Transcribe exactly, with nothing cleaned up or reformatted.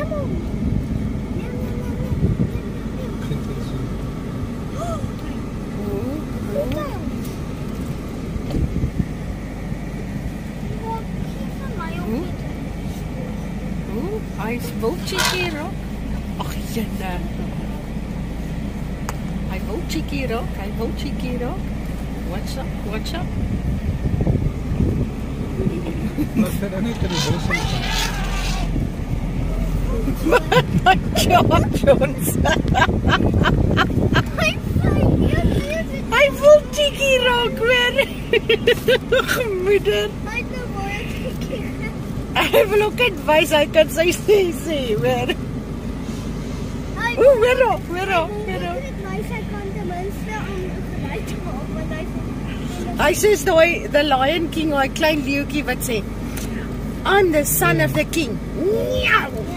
Nibble. Hy wil cheeky raak. Ag jene. Hy wil cheeky raak, hy wil cheeky raak. Watch up, watch up. Maar verder nie kan die bos in. My John Jones. Hy wil cheeky raak weer. Moeder. Hy wil ook net wys hy kan sy sê sê, hoor. Oeh, weer op, weer op, weer op. Hy sê daai the Lion King, daai klein leeuetjie wat sê, "I'm the son of the king."